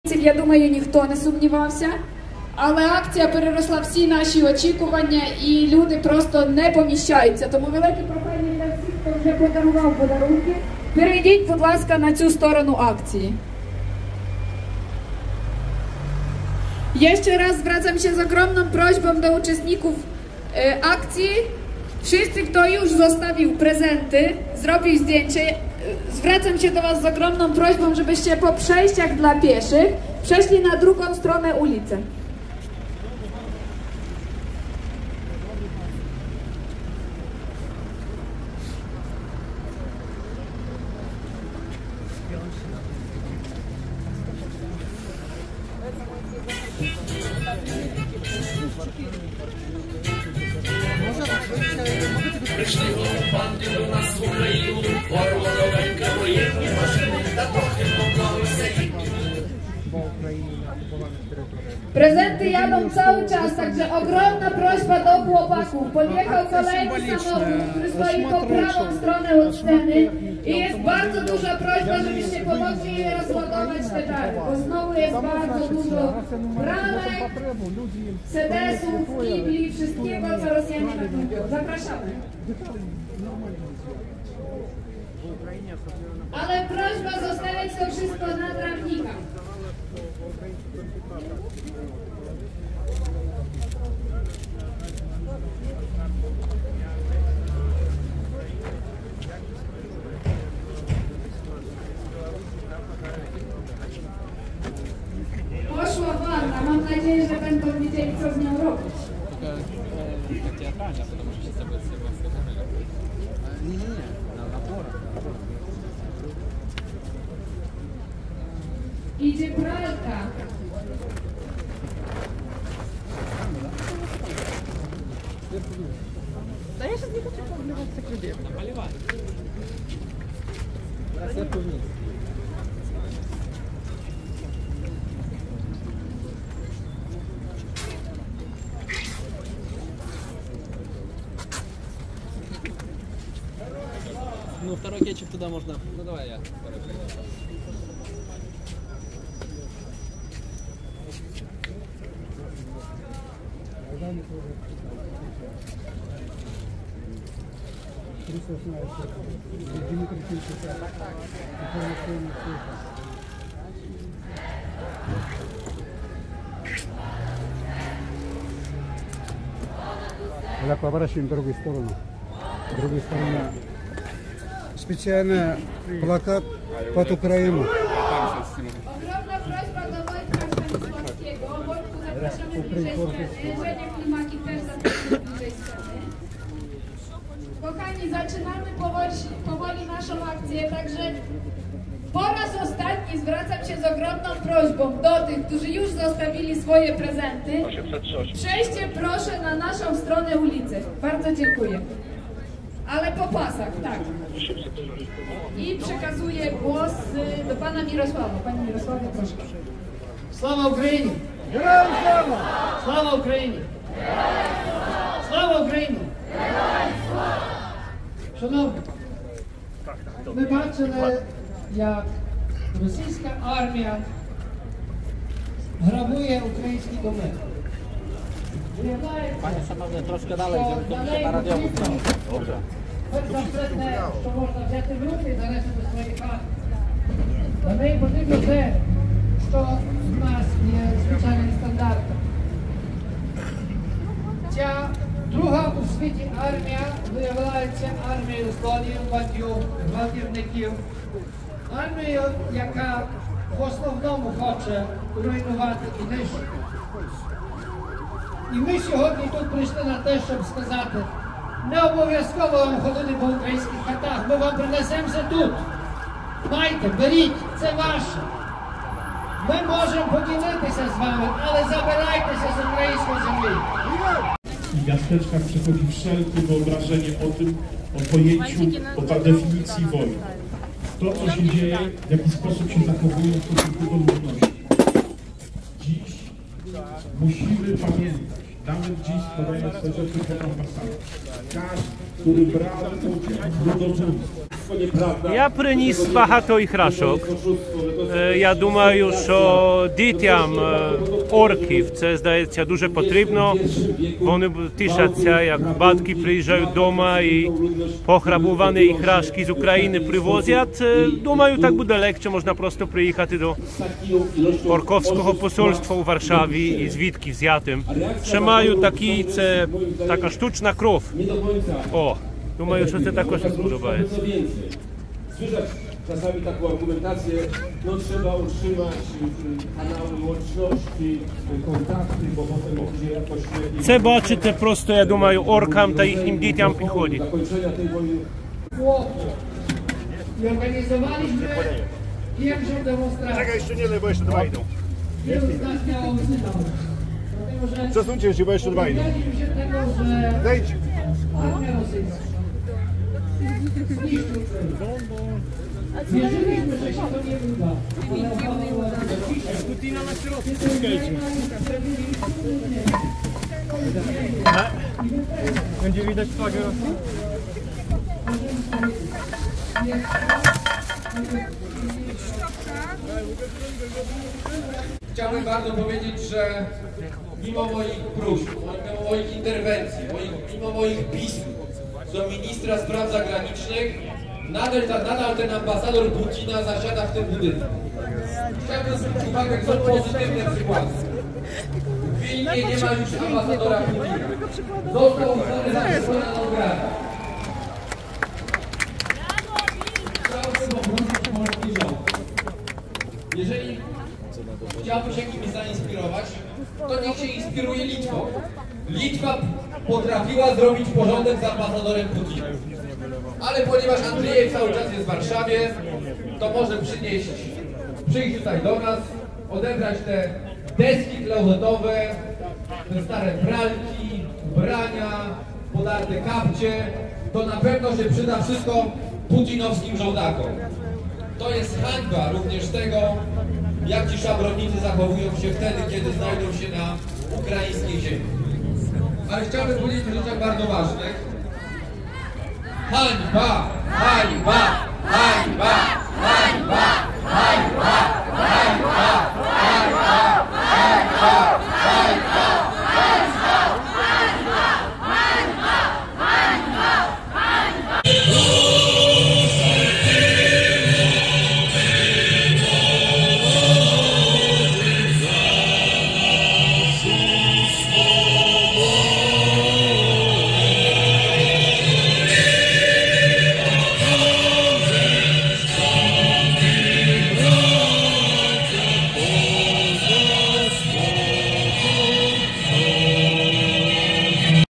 Я думаю, ніхто не сумнівався, але акція переросла всі наші очікування і люди просто не поміщаються. Тому велике прохання для всіх, хто вже подарував подарунки, перейдіть, будь ласка, на цю сторону акції. Jeszcze raz zwracam się z ogromną prośbą do uczestników akcji. Wszyscy, kto już zostawił prezenty, zrobił zdjęcie, zwracam się do Was z ogromną prośbą, żebyście po przejściach dla pieszych przeszli na drugą stronę ulicy. Прийшли окупанти до нас в Україну, ворога новенька, воєнні машини, та трохи поклалися їхні. Prezenty jadą cały czas, także ogromna prośba do chłopaków. Podjechał kolejny samochód, który stoi po prawą stronę od sceny i jest bardzo duża prośba, żebyście pomogli rozładować te dary, bo znowu jest bardzo dużo bramek, sedesów, kibli, wszystkiego, co Rosjanie nakupują. Zapraszamy. Ale prośba zostawiać to wszystko na trawnikach. Poszła wanna, mam nadzieję, że będą wiedzieli, co z nią robić. Как театрально, потому что сейчас об этом сказали. Не, на напора. Idzie pralka. Да я сейчас не хочу подливать так людей. Наполивай. Сверху вниз. Ну, второй кетчуп туда можно. Ну, давай я. Второй кетчуп. Когда поворачиваем в другую сторону. В другую сторону. Специально плакат под Украину. Ogromna prośba do Wojtka Stanisławskiego. Wojtku, zapraszamy bliżej sceny. Żenia Klimaki też zapraszamy bliżej sceny. Kochani, zaczynamy powoli naszą akcję, także po raz ostatni zwracam się z ogromną prośbą do tych, którzy już zostawili swoje prezenty. Przejdźcie proszę na naszą stronę ulicy. Bardzo dziękuję. Ale po pasach, tak. I przekazuję głos do pana Mirosława. Panie Mirosławie, proszę. Слава Україні! Слава Україні! Слава Україні! Шановні, ми бачили, як російська армія грабує українські доми. Panie szanowny, troszkę dalej, żeby to mi się na radiowo stało. Dobrze. Хоч запретне, що можна взяти в руки і занести до своєї хати. Для неї потрібно те, що в нас є звичайним стандартом. Ця друга у світі армія виявляється армією злодіїв, бандюк, гвалтівників. Армією, яка в основному хоче руйнувати і нищити. І ми сьогодні тут прийшли на те, щоб сказати, не обов'язково вам ходити по українських хатах, ми вам принесемося тут. Майте, беріть, це ваше. Ми можемо поділитися з вами, але забирайтеся з української землі. W miasteczkach przechodzi wszelkie wyobrażenie o tym, o pojęciu, o definicji wojny. To, co się dzieje, w jaki sposób się zachowują w stosunku do ludności. Dziś musimy pamiętać, nawet dziś składając te rzeczy pod ambasadą, każdy, który brał udział w ludobójstwie, Я приніс багато іграшок. Я думаю, що дітям орків це, здається, дуже потрібно. Вони тішаться, як батьки приїжджають вдома і пограбовані іграшки з України привозять. Думаю, так буде легше, можна просто приїхати до оркowskiego посольства у Варшаві і звідки взяти. Ще маю такі, це така штучна кров. О, думаю, що це також сподобається. Słyszeć czasami taką argumentację, no trzeba utrzymać kanały łączności, kontakty, bo potem będzie jakoś... Це бачите, просто, я думаю, оркам та їхнім дітям підходить. Zakończenia tej wojny. I organizowaliśmy pierwszą demonstrację. Czekaj, jeszcze nie, bo jeszcze dwa idą. Wielu z nas miało sygnał. Dlatego, że Przesuńcie się, bo jeszcze dwa idą. dowiedzieliśmy się tego, że Zejdź. armia rosyjska zniszczył cel. Wierzyliśmy, że się to nie uda. Ale okazało Będzie widać flagę Rosji? Chciałbym bardzo powiedzieć, że mimo moich próśb, mimo moich interwencji, mimo moich pism do ministra spraw zagranicznych, nadal ten ambasador Putina zasiada w tym budynku. Chciałbym zwrócić uwagę, że są pozytywne przykłady. W Wilnie nie ma już ambasadora Putina. Został uznany za persona non grata. Chciałbym poprosić polski rząd. Jeżeli chciałby się kimś zainspirować, to niech się inspiruje Litwą. Litwa potrafiła zrobić porządek z ambasadorem Putina. Ale ponieważ Andrzejew cały czas jest w Warszawie, to może przyjść tutaj do nas, odebrać te deski klozetowe, te stare pralki, ubrania, podarte kapcie. To na pewno się przyda wszystko putinowskim żołdakom. To jest hańba również tego, jak ci szabrownicy zachowują się wtedy, kiedy znajdą się na ukraińskiej ziemi. Ale chciałbym powiedzieć o rzeczach bardzo ważnych. Hańba! Hańba! Hańba! Hańba! Hańba! Hańba!